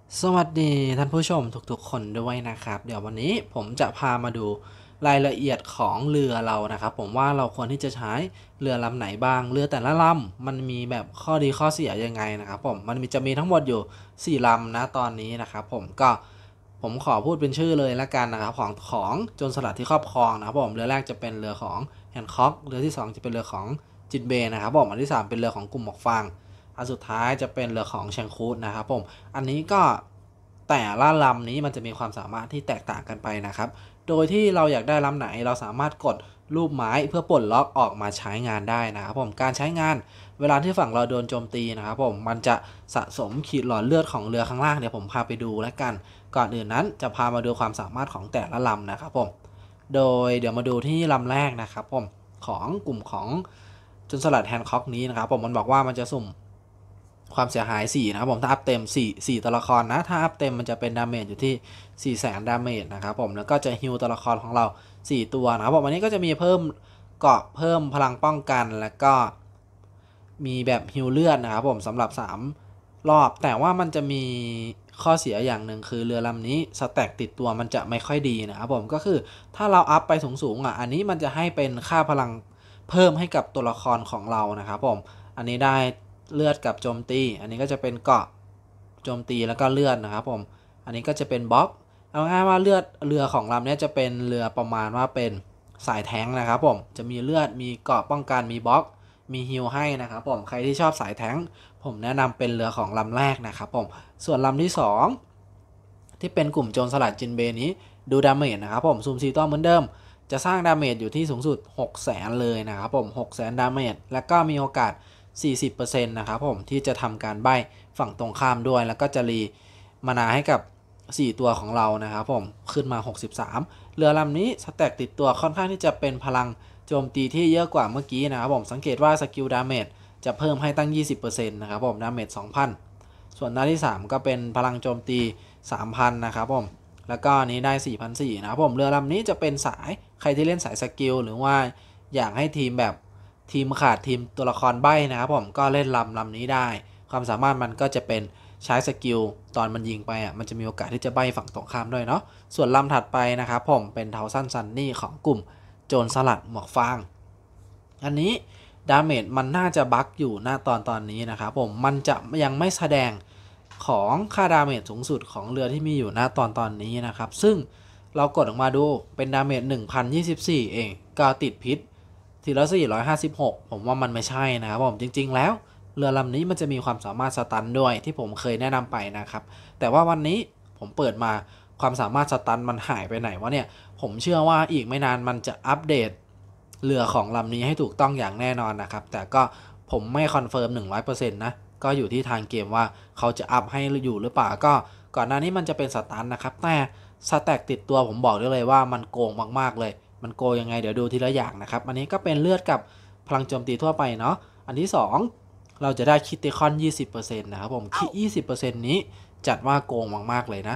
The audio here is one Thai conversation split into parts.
สวัสดีท่านผู้ชมทุกๆคนด้วยนะครับเดี๋ยววันนี้ผมจะพามาดูรายละเอียดของเรือเรานะครับผมว่าเราควรที่จะใช้เรือลำไหนบ้างเรือแต่ละลำมันมีแบบข้อดีข้อเสียยังไงนะครับผมมันจะมีทั้งหมดอยู่4ลำนะตอนนี้นะครับผมขอพูดเป็นชื่อเลยละกันนะครับของโจรสลัดที่ครอบครองนะครับผมเรือแรกจะเป็นเรือของแฮนค็อกเรือที่2จะเป็นเรือของจินเบย์นะครับผมอันที่3เป็นเรือของกลุ่มหมวกฟางอันสุดท้ายจะเป็นเรือของแชงคูดนะครับผมอันนี้ก็แต่ละลำนี้มันจะมีความสามารถที่แตกต่างกันไปนะครับโดยที่เราอยากได้ลำไหนเราสามารถกดรูปไม้เพื่อปลดล็อกออกมาใช้งานได้นะครับผมการใช้งานเวลาที่ฝั่งเราโดนโจมตีนะครับผมมันจะสะสมขีดหลอดเลือดของเรือข้างล่างเดี๋ยวผมพาไปดูแล้วกันก่อนอื่นนั้นจะพามาดูความสามารถของแต่ละลำนะครับผมโดยเดี๋ยวมาดูที่ลำแรกนะครับผมของกลุ่มของจนสลัดแฮนค็อกนี้นะครับผมมันบอกว่ามันจะสุ่มความเสียหาย4นะครับผมถ้าอัพเต็ม4ตัวละครนะถ้าอัพเต็มมันจะเป็นดาเมจอยู่ที่400,000ดาเมจนะครับผมแล้วก็จะฮิลตัวละครของเรา4ตัวนะครับผมอันนี้ก็จะมีเพิ่มเกราะเพิ่มพลังป้องกันแล้วก็มีแบบฮิลเลือดนะครับผมสำหรับ3รอบแต่ว่ามันจะมีข้อเสียอย่างหนึ่งคือเรือลำนี้สแต็กติดตัวมันจะไม่ค่อยดีนะครับผมก็คือถ้าเราอัพไปสูงๆอันนี้มันจะให้เป็นค่าพลังเพิ่มให้กับตัวละครของเรานะครับผมอันนี้ได้เลือดกับโจมตีอันนี้ก็จะเป็นเกราะโจมตีแล้วก็เลือดนะครับผมอันนี้ก็จะเป็นบล็อกเอาง่ายว่าเลือดเรือของลำนี้จะเป็นเรือประมาณว่าเป็นสายแท้งนะครับผมจะมีเลือดมีเกราะป้องกันมีบล็อกมีฮิลให้นะครับผมใครที่ชอบสายแท้งผมแนะนำเป็นเรือของลำแรกนะครับผมส่วนลำที่2ที่เป็นกลุ่มโจรสลัดจินเบนี้ดูดาเมจนะครับผมซูมซีต้องเหมือนเดิมจะสร้างดาเมจอยู่ที่สูงสุด600,000เลยนะครับผม600,000ดาเมจแล้วก็มีโอกาส40%นะครับผมที่จะทำการใบ้ฝั่งตรงข้ามด้วยแล้วก็จะรีมานาให้กับ4ตัวของเรานะครับผมขึ้นมา63เรือลำนี้สแต็กติดตัวค่อนข้างที่จะเป็นพลังโจมตีที่เยอะกว่าเมื่อกี้นะครับผมสังเกตว่าสกิลดาเมจจะเพิ่มให้ตั้ง 20% นะครับผมดาเมจ 2,000 ส่วนหน้าที่3ก็เป็นพลังโจมตี 3,000 นะครับผมแล้วก็นี้ได้ 4,400 นะครับผมเรือลำนี้จะเป็นสายใครที่เล่นสายสกิลหรือว่าอยากให้ทีมแบบทีมขาดทีมตัวละครใบ้นะครับผมก็เล่นลำนี้ได้ความสามารถมันก็จะเป็นใช้สกิลตอนมันยิงไปมันจะมีโอกาสที่จะใบ้ฝั่งตรงข้ามด้วยเนาะส่วนลำถัดไปนะครับผมเป็นเทาซันซันนี่ของกลุ่มโจรสลัดหมวกฟางอันนี้ดาเมจมันน่าจะบั๊กอยู่หน้าตอนนี้นะครับผมมันจะยังไม่แสดงของค่าดาเมจสูงสุดของเรือที่มีอยู่หน้าตอนนี้นะครับซึ่งเรากดออกมาดูเป็นดาเมจ1024เองก็ติดพิษทีละ456ผมว่ามันไม่ใช่นะครับผมจริงๆแล้วเรือลำนี้มันจะมีความสามารถสตันด้วยที่ผมเคยแนะนำไปนะครับแต่ว่าวันนี้ผมเปิดมาความสามารถสตันมันหายไปไหนวะเนี่ยผมเชื่อว่าอีกไม่นานมันจะอัปเดตเรือของลำนี้ให้ถูกต้องอย่างแน่นอนนะครับแต่ก็ผมไม่คอนเฟิร์ม 100% นะก็อยู่ที่ทางเกมว่าเขาจะอัพให้อยู่หรือเปล่าก็ก่อนหน้านี้มันจะเป็นสตันนะครับแต่สแต็กติดตัวผมบอกได้เลยว่ามันโกงมากๆเลยมันโกงยังไงเดี๋ยวดูทีละอย่างนะครับอันนี้ก็เป็นเลือดกับพลังโจมตีทั่วไปเนาะอันที่2เราจะได้คิติคอน 20% นะครับผมคิด 20% นี้จัดว่าโกงมากๆเลยนะ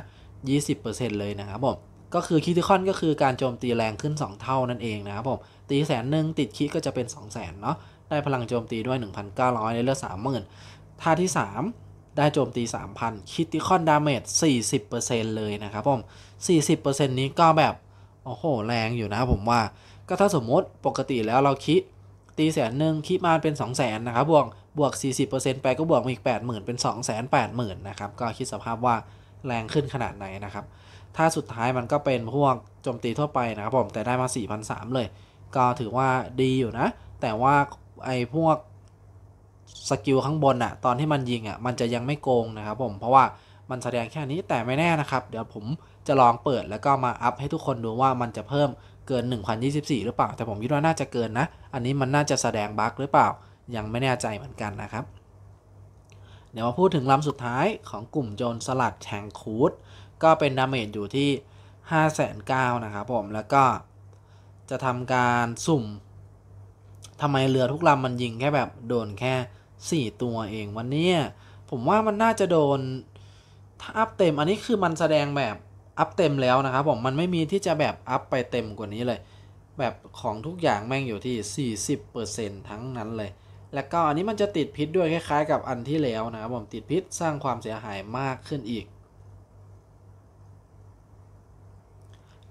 20% เลยนะครับผมก็คือคิติคอนก็คือการโจมตีแรงขึ้น2เท่านั่นเองนะครับผมตี100,000ติดคิก็จะเป็น200,000เนาะได้พลังโจมตีด้วย 1,900 ในเลือด 30,000ท่าที่3ได้โจมตี 3,000 คิติคอนดาเมจ 40% เลยนะครับผม 40% นี้ก็แบบโอ้โหแรงอยู่นะผมว่าก็ถ้าสมมติปกติแล้วเราคิดตี100,000คิดมาเป็น 200,000 นะครับบวก 40% ไปก็บวกมาอีก 80,000 เป็น 280,000 นะครับก็คิดสภาพว่าแรงขึ้นขนาดไหนนะครับถ้าสุดท้ายมันก็เป็นพวกโจมตีทั่วไปนะครับผมแต่ได้มา 4,300 เลยก็ถือว่าดีอยู่นะแต่ว่าไอ้พวกสกิลข้างบนตอนที่มันยิงมันจะยังไม่โกงนะครับผมเพราะว่ามันแสดงแค่นี้แต่ไม่แน่นะครับเดี๋ยวผมจะลองเปิดแล้วก็มาอัพให้ทุกคนดูว่ามันจะเพิ่มเกิน1024หรือเปล่าแต่ผมคิดว่าน่าจะเกินนะอันนี้มันน่าจะแสดงบั๊กหรือเปล่ายังไม่แน่ใจเหมือนกันนะครับเดี๋ยวมาพูดถึงลำสุดท้ายของกลุ่มโจรสลัดแทงคูดก็เป็นดาเมจอยู่ที่509,000นะครับผมแล้วก็จะทำการสุ่มทำไมเรือทุกลำมันยิงแค่แบบโดนแค่4ตัวเองวันนี้ผมว่ามันน่าจะโดนถ้าอัพเต็มอันนี้คือมันแสดงแบบอัพเต็มแล้วนะครับผมมันไม่มีที่จะแบบอัพไปเต็มกว่านี้เลยแบบของทุกอย่างแม่งอยู่ที่40%ทั้งนั้นเลยแล้วก็อันนี้มันจะติดพิษด้วยคล้ายๆกับอันที่แล้วนะครับผมติดพิษสร้างความเสียหายมากขึ้นอีก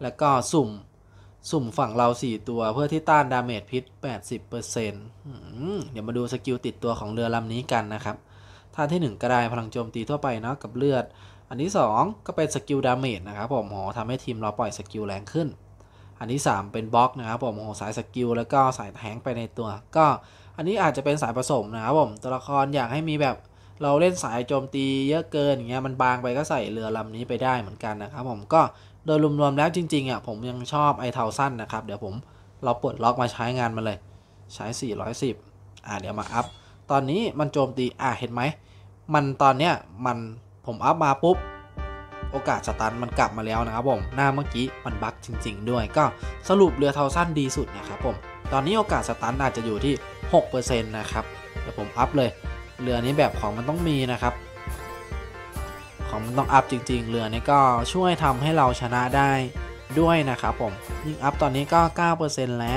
แล้วก็สุ่มฝั่งเรา4ตัวเพื่อที่ต้านดาเมจพิษ 80%เดี๋ยวมาดูสกิลติดตัวของเรือลำนี้กันนะครับท่าที่1ก็ได้พลังโจมตีทั่วไปเนาะกับเลือดอันที่2ก็เป็นสกิลดาเมจนะครับผมทำให้ทีมเราปล่อยสกิลแรงขึ้นอันที่3เป็นบล็อกนะครับผมสายสกิลแล้วก็สายแทงไปในตัวก็อันนี้อาจจะเป็นสายผสมนะครับผมตัวละครอยากให้มีแบบเราเล่นสายโจมตีเยอะเกินอย่างเงี้ยมันบางไปก็ใส่เรือลำนี้ไปได้เหมือนกันนะครับผมก็โดยรวมๆแล้วจริงๆผมยังชอบไอเทาสั้นนะครับเดี๋ยวเราปลดล็อกมาใช้งานมันเลยใช้410เดี๋ยวมาอัพตอนนี้มันโจมตีเห็นไหมมันตอนเนี้ยผมอัพมาปุ๊บโอกาสสตันมันกลับมาแล้วนะครับผมหน้าเมื่อกี้มันบั๊กจริงๆด้วยก็สรุปเรือเทาสั้นดีสุดนะครับผมตอนนี้โอกาสสตันอาจจะอยู่ที่ 6% นะครับเดี๋ยวผมอัพเลยเรือนี้แบบของมันต้องมีนะครับของมันต้องอัพจริงๆเรือนี้ก็ช่วยทำให้เราชนะได้ด้วยนะครับผมยิ่งอัพตอนนี้ก็ 9% แล้ว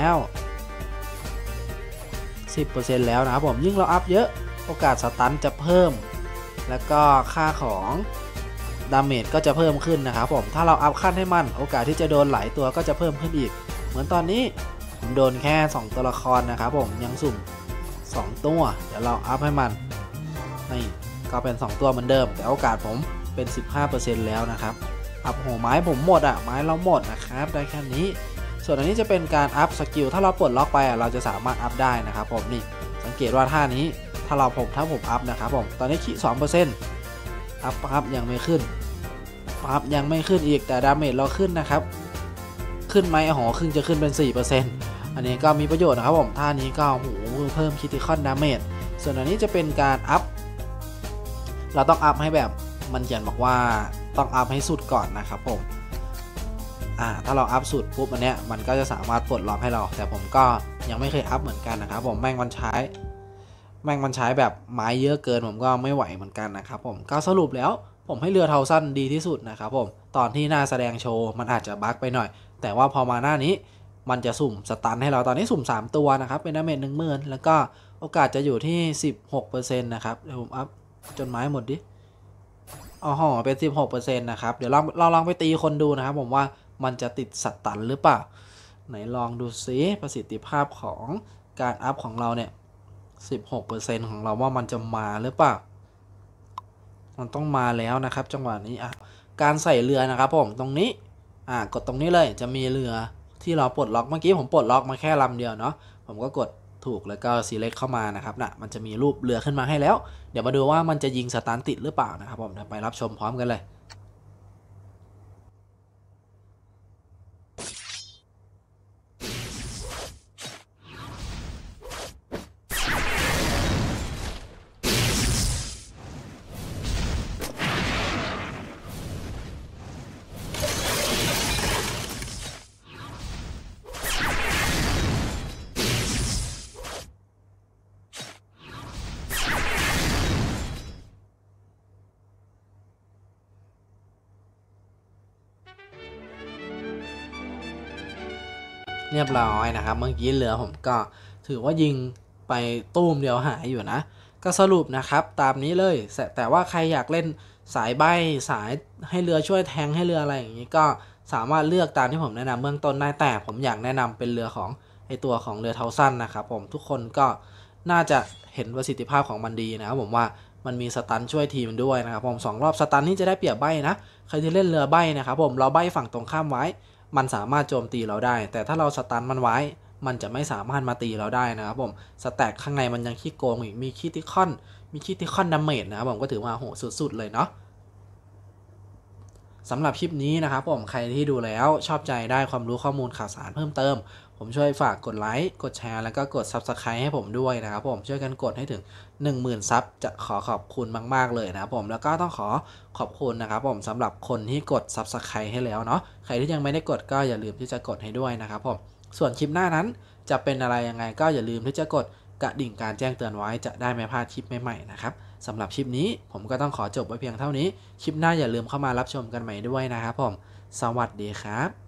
10% แล้วนะครับผมยิ่งเราอัพเยอะโอกาสสตันจะเพิ่มแล้วก็ค่าของดาเมจก็จะเพิ่มขึ้นนะครับผมถ้าเราอัพขั้นให้มันโอกาสที่จะโดนหลายตัวก็จะเพิ่มขึ้นอีกเหมือนตอนนี้ผมโดนแค่2ตัวละครนะครับผมยังสุ่ม2ตัวเดี๋ยวเราอัพให้มันนี่ก็เป็น2ตัวเหมือนเดิมแต่โอกาสผมเป็น 15% แล้วนะครับอัพโหไม้ผมหมดไม้เราหมดนะครับได้แค่นี้ส่วนอันนี้จะเป็นการอัพสกิลถ้าเราปลดล็อกไปเราจะสามารถอัพได้นะครับผมนี่สังเกตว่าท่านี้ถ้าผมอัพนะครับผมตอนนี้ขีด 2% อัพยังไม่ขึ้นอัพยังไม่ขึ้นอีกแต่ดาเมจเราขึ้นนะครับขึ้นไหมครึ่งจะขึ้นเป็น 4% อันนี้ก็มีประโยชน์นะครับผมท่านี้ก็เพิ่มคริติคอลดาเมจส่วนอันนี้จะเป็นการอัพเราต้องอัพให้แบบมันเขียนบอกว่าต้องอัพให้สุดก่อนนะครับผมถ้าเราอัพสุดปุ๊บอันเนี้ยมันก็จะสามารถปลดล็อกให้เราแต่ผมก็ยังไม่เคยอัพเหมือนกันนะครับผมแม่งมันใช้แบบไม้เยอะเกินผมก็ไม่ไหวเหมือนกันนะครับผมก็สรุปแล้วผมให้เรือเทาสั้นดีที่สุดนะครับผมตอนที่หน้าแสดงโชว์มันอาจจะบั๊กไปหน่อยแต่ว่าพอมาหน้านี้มันจะสุ่มสตันให้เราตอนนี้สุ่ม3ตัวนะครับเป็นดาเมจ 10,000 แล้วก็โอกาสจะอยู่ที่ 16% นะครับเดี๋ยวผมอัพจนไม้หมดดิเป็น 16% นะครับเดี๋ยวเราลองไปตีคนดูนะครับผมว่ามันจะติดสตันหรือเปล่าไหนลองดูซิประสิทธิภาพของการอัพของเราเนี่ย16% ของเราว่ามันจะมาหรือเปล่ามันต้องมาแล้วนะครับจังหวะนี้การใส่เรือนะครับผมตรงนี้กดตรงนี้เลยจะมีเรือที่เราปลดล็อกเมื่อกี้ผมปลดล็อกมาแค่ลำเดียวเนาะผมก็กดถูกแล้วก็ select เข้ามานะครับมันจะมีรูปเรือขึ้นมาให้แล้วเดี๋ยวมาดูว่ามันจะยิงสตันติดหรือเปล่านะครับผมเดี๋ยวไปรับชมพร้อมกันเลยเรียบร้อยนะครับเมื่อกี้เรือผมก็ถือว่ายิงไปตู้มเดียวหายอยู่นะก็สรุปนะครับตามนี้เลยแต่ว่าใครอยากเล่นสายใบ้สายให้เรือช่วยแทงให้เรืออะไรอย่างนี้ก็สามารถเลือกตามที่ผมแนะนำเบื้องต้นได้แต่ผมอยากแนะนำเป็นเรือของตัวของเรือเทาสั้นนะครับผมทุกคนก็น่าจะเห็นประสิทธิภาพของมันดีนะครับผมว่ามันมีสตันช่วยทีมด้วยนะครับผม2 รอบสตันนี่จะได้เปรียบใบ้นะใครที่เล่นเรือใบ้นะครับผมเราใบ้ฝั่งตรงข้ามไว้มันสามารถโจมตีเราได้แต่ถ้าเราสตันมันไว้มันจะไม่สามารถมาตีเราได้นะครับผมสแต็กข้างในมันยังขี้โกงอีกมีคริติคอนดาเมจนะครับผมก็ถือว่าโหสุดๆเลยเนาะสำหรับคลิปนี้นะครับผมใครที่ดูแล้วชอบใจได้ความรู้ข้อมูลข่าวสารเพิ่มเติมผมช่วยฝากกดไลค์กดแชร์แล้วก็กด Subscribe ให้ผมด้วยนะครับผมช่วยกันกดให้ถึง 10,000 ซับจะขอบคุณมากๆเลยนะครับผมแล้วก็ต้องขอบคุณนะครับผมสำหรับคนที่กด Subscribe ให้แล้วเนาะใครที่ยังไม่ได้กดก็อย่าลืมที่จะกดให้ด้วยนะครับผมส่วนคลิปหน้านั้นจะเป็นอะไรยังไงก็อย่าลืมที่จะกดกระดิ่งการแจ้งเตือนไว้จะได้ไม่พลาดคลิปใหม่ๆนะครับสำหรับคลิปนี้ผมก็ต้องขอจบไว้เพียงเท่านี้คลิปหน้าอย่าลืมเข้ามารับชมกันใหม่ด้วยนะครับผมสวัสดีครับ